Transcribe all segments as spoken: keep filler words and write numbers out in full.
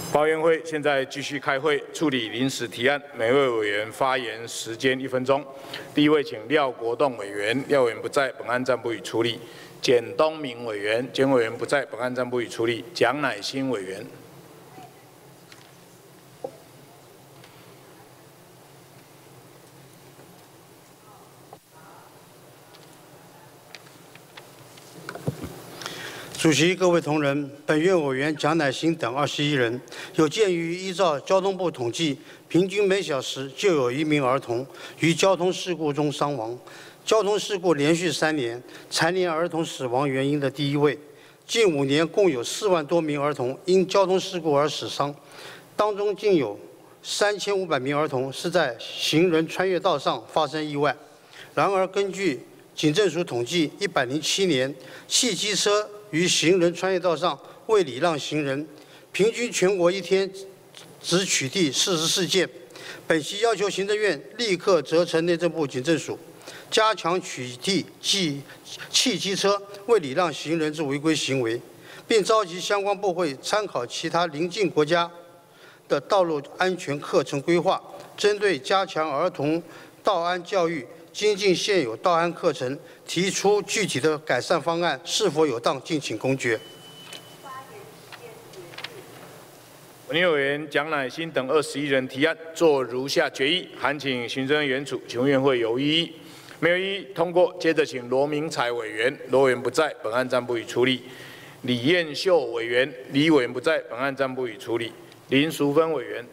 报院会现在继续开会处理临时提案，每位委员发言时间一分钟。第一位请廖国栋委员，廖委员不在，本案暂不予处理。简东明委员，简委员不在，本案暂不予处理。蒋乃馨委员。 主席、各位同仁，本院委员蒋乃馨等二十一人，有鉴于依照交通部统计，平均每小时就有一名儿童于交通事故中伤亡。交通事故连续三年蝉联儿童死亡原因的第一位。近五年共有四万多名儿童因交通事故而死伤，当中竟有三千五百名儿童是在行人穿越道上发生意外。然而，根据警政署统计，一百零七年汽机车 于行人穿越道上未礼让行人，平均全国一天只取缔四十四件。本席要求行政院立刻责成内政部警政署，加强取缔汽汽机车未礼让行人之违规行为，并召集相关部会参考其他邻近国家的道路安全课程规划，针对加强儿童道安教育， 精进现有道安课程，提出具体的改善方案，是否有当，敬请公决。 本院委员蒋乃馨等二十一人提案，做如下决议，函请行政院处，请问院会有异议？没有异议，通过。接着请罗明才委员，罗委员不在，本案暂不予处理。李彦秀委员，李委员不在，本案暂不予处理。林淑芬委员。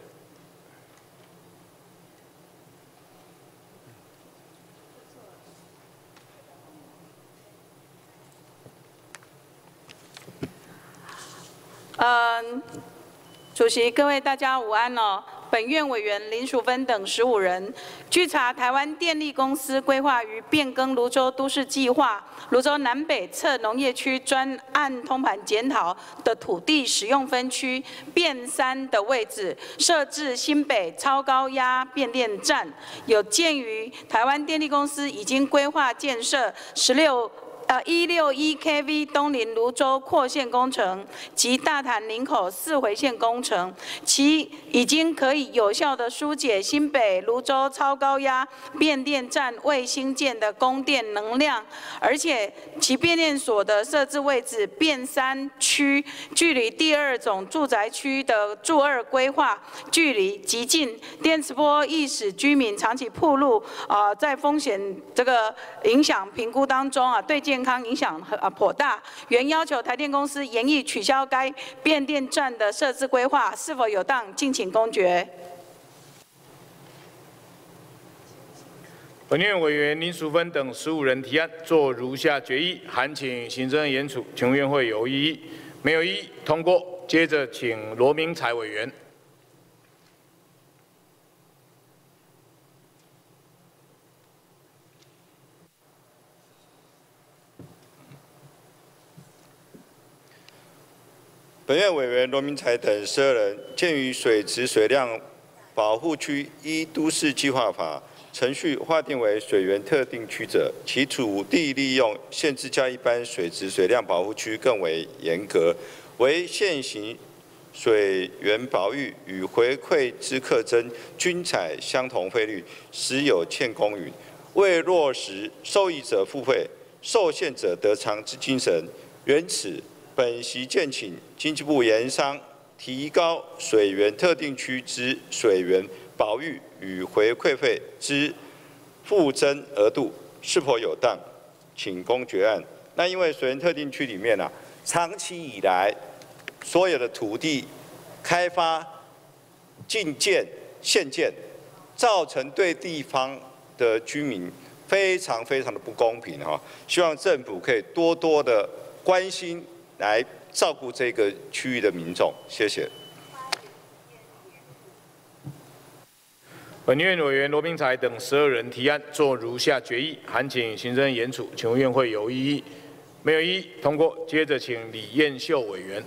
嗯，主席、各位大家午安哦。本院委员林淑芬等十五人，据查，台湾电力公司规划于变更泸州都市计划泸州南北侧农业区专案通盘检讨的土地使用分区变三的位置，设置新北超高压变电站。有鉴于台湾电力公司已经规划建设十六。 呃，一六一 kV 东林泸州扩线工程及大潭林口四回线工程，其已经可以有效地疏解新北泸州超高压变电站未兴建的供电能量，而且其变电所的设置位置变三区，距离第二种住宅区的住二规划距离极近，电磁波易使居民长期暴露啊、呃，在风险这个影响评估当中啊，对健 健康影响啊颇大，原要求台电公司严议取消该变电站的设置规划，是否有当？敬请公决。 本院委员林淑芬等十五人提案，做如下决议，函请行政院处，请问院会有异议？没有异议，通过。接着请罗明才委员。 本院委员罗明才等十二人，鉴于水质水量保护区依都市计划法程序划定为水源特定区者，其土地利用限制较一般水质水量保护区更为严格，为现行水源保育与回馈之课征均采相同费率，实有欠公允。为落实受益者付费、受限者得偿之精神，原此。 本席建请经济部研商提高水源特定区之水源保育与回馈费之附增额度是否有当，请公决案。那因为水源特定区里面啊，长期以来所有的土地开发禁建限建，造成对地方的居民非常非常的不公平哈。希望政府可以多多的关心。 来照顾这个区域的民众，谢谢。 本院委员罗明才等十二人提案，做如下决议，函请行政研处，请问院会有异议？没有异议，通过。接着请李彦秀委员。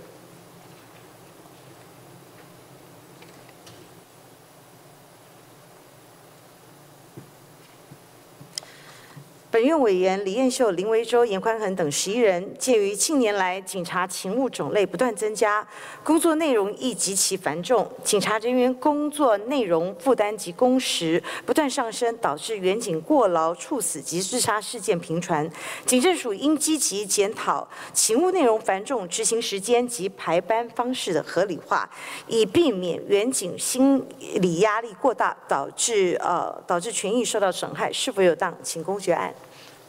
本院委员李彦秀、林维洲、严宽恒等十一人，鉴于近年来警察勤务种类不断增加，工作内容亦极其繁重，警察人员工作内容负担及工时不断上升，导致员警过劳、猝死及自杀事件频传。警政署应积极检讨勤务内容繁重、执行时间及排班方式的合理化，以避免员警心理压力过大，导致呃导致权益受到损害，是否有当？请公决案。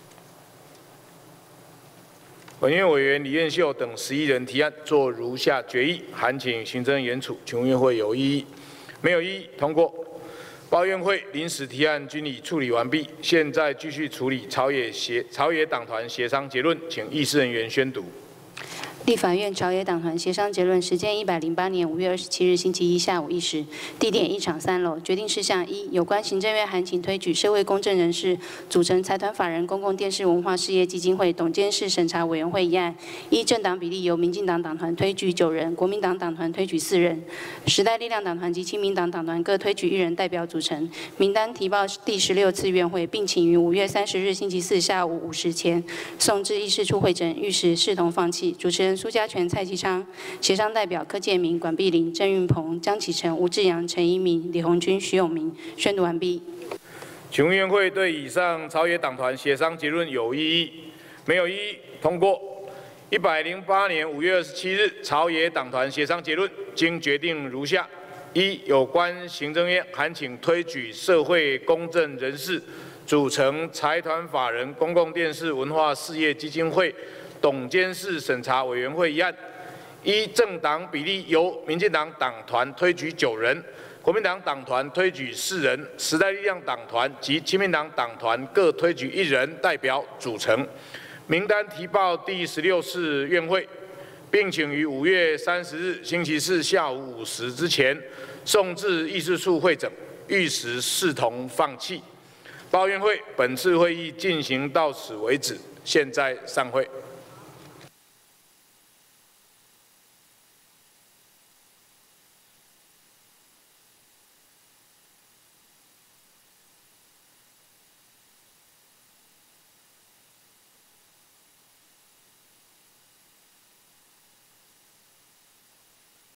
本院委员李彦秀等十一人提案，做如下决议，函请行政原处，请问院会有异议？没有异议，通过。报院会临时提案均已处理完毕，现在继续处理朝野协朝野党团协商结论，请议事人员宣读。 立法院朝野党团协商结论，时间一百零八年五月二十七日星期一下午一时，地点一厂三楼。决定事项一：有关行政院函请推举社会公正人士组成财团法人公共电视文化事业基金会董监事审查委员会一案，依政党比例由民进党党团推举九人，国民党党团推举四人，时代力量党团及亲民党党团各推举一人代表组成。名单提报第十六次院会，并请于五月三十日星期四下午五时前送至议事处会诊，欲使视同放弃。主持人苏家全、蔡其昌，协商代表柯建明、管碧玲、郑运鹏、江启臣、吴志阳、陈一鸣、李鸿钧、徐永明。宣读完毕。 请问院会对以上朝野党团协商结论有异议？没有异议，通过。一百零八年五月二十七日朝野党团协商结论，经决定如下：一、有关行政院函请推举社会公正人士组成财团法人公共电视文化事业基金会董监事审查委员会一案，依政党比例由民进党党团推举九人，国民党党团推举四人，时代力量党团及亲民党党团各推举一人代表组成。名单提报第十六次院会，并请于五月三十日星期四下午五时之前送至议事处会诊，欲使视同放弃。报院会本次会议进行到此为止，现在散会。